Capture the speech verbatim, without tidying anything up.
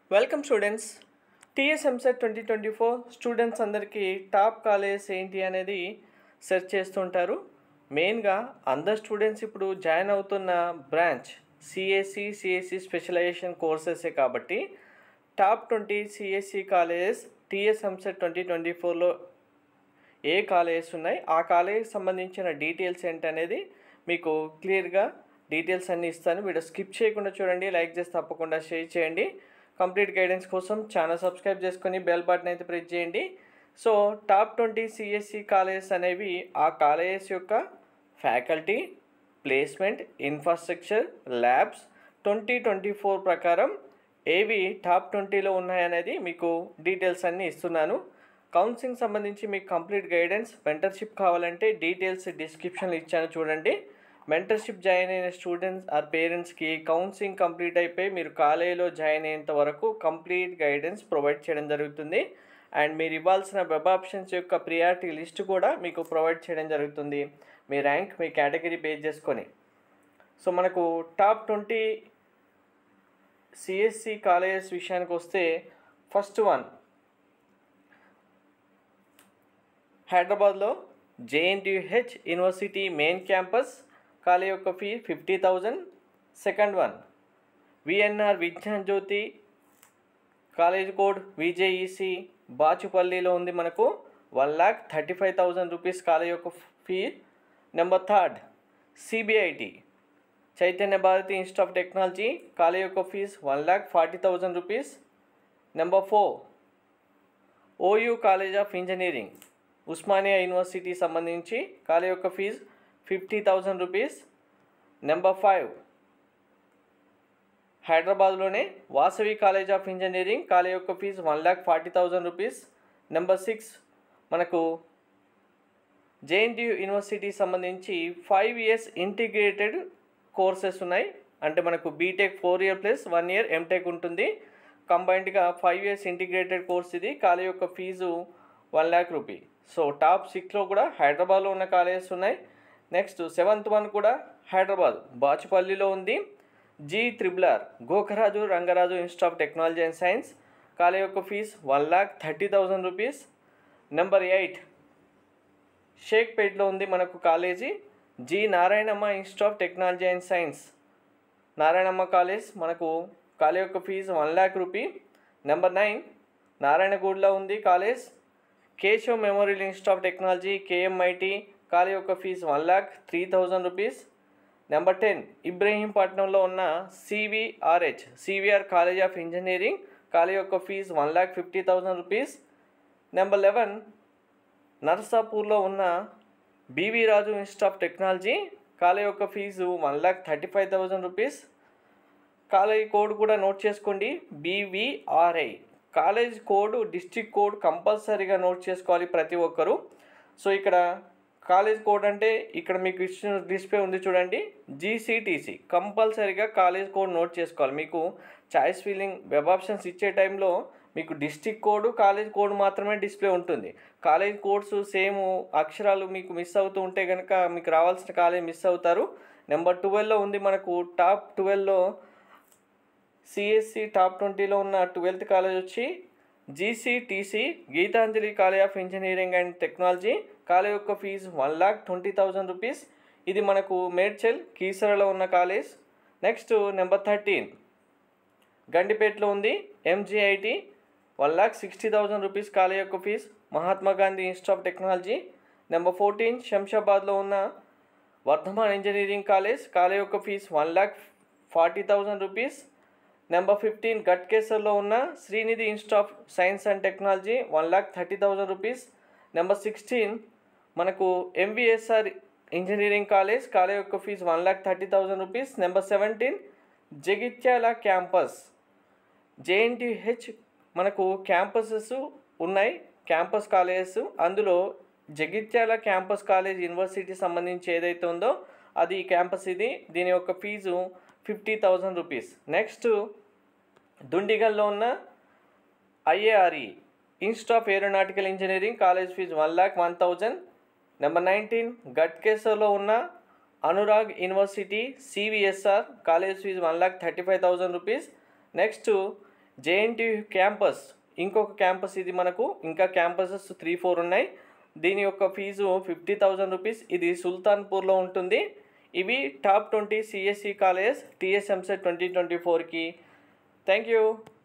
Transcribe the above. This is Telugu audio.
Welcome students. TS EAMCET twenty twenty four students అందరికీ టాప్ కాలేజెస్ ఏంటి అనేది సెర్చ్ చేస్తుంటారు. మెయిన్గా అందరు స్టూడెంట్స్ ఇప్పుడు జాయిన్ అవుతున్న బ్రాంచ్ సిఎస్సి సిఎస్సి స్పెషలైజేషన్ కోర్సెసే కాబట్టి top twenty CSE colleges TS EAMCET twenty twenty ఫోర్లో ఏ కాలేజెస్ ఉన్నాయి, ఆ కాలేజెకి సంబంధించిన డీటెయిల్స్ ఏంటనేది మీకు క్లియర్గా డీటెయిల్స్ అన్నీ ఇస్తాను. వీడియో స్కిప్ చేయకుండా చూడండి, లైక్ చేసి తప్పకుండా షేర్ చేయండి. కంప్లీట్ గైడెన్స్ కోసం ఛానల్ సబ్స్క్రైబ్ చేసుకొని బెల్ బటన్ అయితే ప్రెస్ చేయండి. So top twenty CSE colleges అనేవి ఆ కాలేజెస్ యొక్క faculty, placement, infrastructure, labs twenty twenty four ప్రకారం ఏవి టాప్ ట్వంటీలో ఉన్నాయనేది మీకు డీటెయిల్స్ అన్నీ ఇస్తున్నాను. కౌన్సిలింగ్ సంబంధించి మీకు కంప్లీట్ గైడెన్స్, మెంటర్షిప్ కావాలంటే డీటెయిల్స్ డిస్క్రిప్షన్లో ఇచ్చాను చూడండి. మెంటర్షిప్ జాయిన్ అయిన స్టూడెంట్స్ ఆర్ పేరెంట్స్కి కౌన్సిలింగ్ కంప్లీట్ అయిపోయి మీరు కాలేజీలో జాయిన్ అయ్యేంత వరకు కంప్లీట్ గైడెన్స్ ప్రొవైడ్ చేయడం జరుగుతుంది. అండ్ మీరు ఇవ్వాల్సిన వెబ్ ఆప్షన్స్ యొక్క ప్రియారిటీ లిస్ట్ కూడా మీకు ప్రొవైడ్ చేయడం జరుగుతుంది, మీ ర్యాంక్, మీ కేటగిరీ బేస్ చేసుకొని. సో మనకు టాప్ ట్వంటీ సిఎస్సి కాలేజెస్ విషయానికి వస్తే ఫస్ట్ వన్ హైదరాబాద్లో JNTUH university main campus, college యొక్క fee fifty thousand. Second one VNR Vignan Jyothi, college code VJEC, బాచుపల్లిలో ఉంది, మనకు one lakh thirty five thousand rupees college యొక్క fee. Number third CBIT Chaitanya Bharathi institute of technology, college యొక్క fees one lakh forty thousand rupees. Number four OU college of engineering, Osmania university సంబంధించి కాలేజ్ యొక్క fees fifty thousand rupees. Number five హైదరాబాద్లోనే Vasavi college of engineering, college యొక్క fees one lakh forty thousand rupees. Number six మనకు జేఎన్టీయూ యూనివర్సిటీ సంబంధించి ఫైవ్ ఇయర్స్ ఇంటిగ్రేటెడ్ కోర్సెస్ ఉన్నాయి. అంటే మనకు BTech four year plus one year MTech ఉంటుంది. కంబైన్డ్గా ఫైవ్ ఇయర్స్ ఇంటిగ్రేటెడ్ కోర్స్ ఇది. కాలేజ్ యొక్క fees one lakh rupee. So top సిక్స్లో కూడా హైదరాబాద్లో ఉన్న కాలేజెస్ ఉన్నాయి. నెక్స్ట్ సెవెంత్ వన్ కూడా హైదరాబాద్ బాచుపల్లిలో ఉంది, G triple R Gokaraju Rangaraju institute of technology and science, college యొక్క fees one lakh thirty thousand rupees. Number eight షేక్పేట్లో ఉంది మనకు college, G Narayanamma institute of technology and science, Narayanamma college, మనకు కాలేజ్ యొక్క fees one lakh rupee. Number nine నారాయణగూడలో ఉంది college, Keshav memorial institute of technology KMIT, college యొక్క fees one lakh three thousand rupees. Number ten ఇబ్రహీంపట్నంలో ఉన్న CVRH CVR college of engineering, college యొక్క fees one lakh fifty thousand rupees. Number eleven నర్సాపూర్లో ఉన్న BV Raju institute of technology, college యొక్క fees one lakh thirty five thousand rupees. College code కూడా నోట్ చేసుకోండి, BVRI. College code, district code కంపల్సరీగా నోట్ చేసుకోవాలి ప్రతి ఒక్కరు. సో ఇక్కడ కాలేజ్ కోడ్ అంటే ఇక్కడ మీకు ఇచ్చిన డిస్ప్లే ఉంది చూడండి, జీసీటీసీ. కంపల్సరీగా కాలేజ్ కోడ్ నోట్ చేసుకోవాలి. మీకు చాయిస్ ఫిల్లింగ్ వెబ్ ఆప్షన్స్ ఇచ్చే టైంలో మీకు డిస్ట్రిక్ట్ కోడ్, కాలేజ్ కోడ్ మాత్రమే డిస్ప్లే ఉంటుంది. కాలేజ్ కోడ్స్ సేమ్ అక్షరాలు మీకు మిస్ అవుతూ ఉంటే కనుక మీకు రావాల్సిన కాలేజ్ మిస్ అవుతారు. నెంబర్ ట్వెల్వ్లో ఉంది మనకు టాప్ ట్వెల్వ్లో సిఎస్సి టాప్ ట్వంటీలో ఉన్న ట్వెల్త్ కాలేజ్ వచ్చి GCTC Geethanjali college of engineering and technology, college యొక్క fees one lakh twenty thousand rupees. ఇది మనకు మేడ్చల్ కీసరలో ఉన్న కాలేజ్. నెక్స్ట్ నెంబర్ థర్టీన్ గండిపేటలో ఉంది MGIT, one lakh sixty thousand rupees college యొక్క fees, Mahatma Gandhi institute of technology. Number fourteen శంషాబాద్లో ఉన్న వర్ధమాన్ ఇంజనీరింగ్ కాలేజ్, కాలేజ్ యొక్క fees one lakh forty thousand rupees. Number fifteen గట్కేసర్లో ఉన్న Sreenidhi institute of science and technology, one lakh thirty thousand rupees. Number sixteen మనకు ఎంవిఎస్ఆర్ ఇంజనీరింగ్ కాలేజ్, కాలేజ్ యొక్క fees one lakh thirty thousand rupees. Number seventeen Jagtial campus, JNTH మనకు క్యాంపసెస్ ఉన్నాయి, క్యాంపస్ కాలేజెస్. అందులో జగిత్యాల క్యాంపస్ కాలేజ్ యూనివర్సిటీ సంబంధించి ఏదైతే ఉందో అది క్యాంపస్ ఇది. దీని యొక్క fees fifty thousand rupees. Next దుండిగల్లో ఉన్న IARE institute of aeronautical engineering, college fees one lakh one thousand. Number nineteen గట్కేసర్లో ఉన్న Anurag university CVSR, college fees one lakh thirty five thousand rupees. Next JNTU campus ఇంకొక క్యాంపస్, ఇది మనకు ఇంకా క్యాంపసెస్ త్రీ ఫోర్ ఉన్నాయి. దీని యొక్క ఫీజు ఫిఫ్టీ థౌజండ్ రూపీస్. ఇది సుల్తాన్పూర్లో ఉంటుంది. ఇవి top twenty CSE colleges TS EAMCET twenty twenty ఫోర్కి. Thank you.